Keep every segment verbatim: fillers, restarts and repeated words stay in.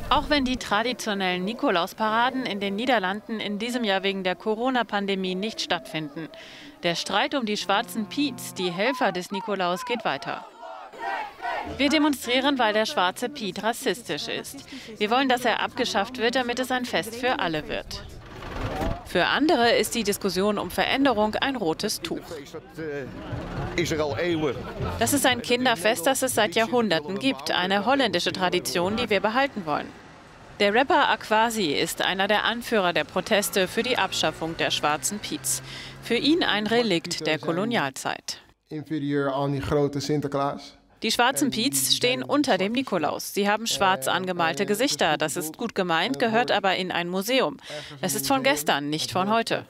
Auch wenn die traditionellen Nikolausparaden in den Niederlanden in diesem Jahr wegen der Corona-Pandemie nicht stattfinden. Der Streit um die schwarzen Piets, die Helfer des Nikolaus, geht weiter. Wir demonstrieren, weil der schwarze Piet rassistisch ist. Wir wollen, dass er abgeschafft wird, damit es ein Fest für alle wird. Für andere ist die Diskussion um Veränderung ein rotes Tuch. Das ist ein Kinderfest, das es seit Jahrhunderten gibt, eine holländische Tradition, die wir behalten wollen. Der Rapper Aquasi ist einer der Anführer der Proteste für die Abschaffung der schwarzen Piets. Für ihn ein Relikt der Kolonialzeit. Die schwarzen Piets stehen unter dem Nikolaus. Sie haben schwarz angemalte Gesichter. Das ist gut gemeint, gehört aber in ein Museum. Es ist von gestern, nicht von heute.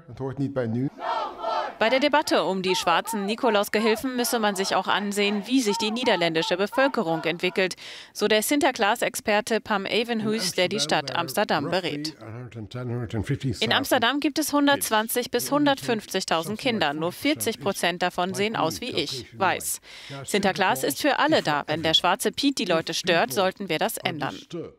Bei der Debatte um die schwarzen Nikolausgehilfen müsse man sich auch ansehen, wie sich die niederländische Bevölkerung entwickelt, so der Sinterklaas-Experte Pam Evenhuis, der die Stadt Amsterdam berät. In Amsterdam gibt es hundertzwanzig bis hundertfünfzigtausend Kinder. Nur vierzig Prozent davon sehen aus wie ich, weiß. Sinterklaas ist für alle da. Wenn der schwarze Piet die Leute stört, sollten wir das ändern.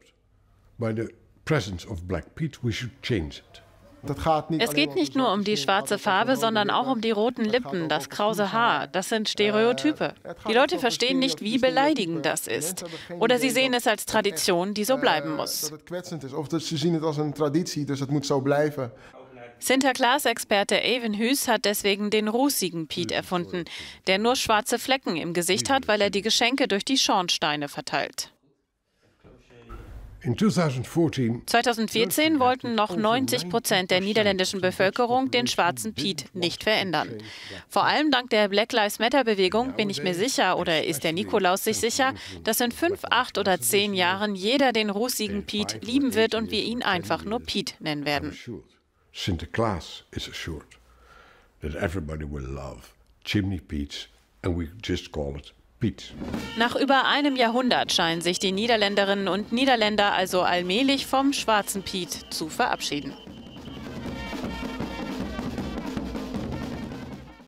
Es geht nicht nur um die schwarze Farbe, sondern auch um die roten Lippen, das krause Haar. Das sind Stereotype. Die Leute verstehen nicht, wie beleidigend das ist. Oder sie sehen es als Tradition, die so bleiben muss. Sinterklaas-Experte Evenhuis hat deswegen den rußigen Piet erfunden, der nur schwarze Flecken im Gesicht hat, weil er die Geschenke durch die Schornsteine verteilt. zweitausendvierzehn wollten noch neunzig Prozent der niederländischen Bevölkerung den schwarzen Piet nicht verändern. Vor allem dank der Black Lives Matter-Bewegung bin ich mir sicher, oder ist der Nikolaus sich sicher, dass in fünf, acht oder zehn Jahren jeder den rußigen Piet lieben wird und wir ihn einfach nur Piet nennen werden. Sinterklaas is assured that everybody will love chimney Piets and we just call it Piet. Nach über einem Jahrhundert scheinen sich die Niederländerinnen und Niederländer also allmählich vom schwarzen Piet zu verabschieden.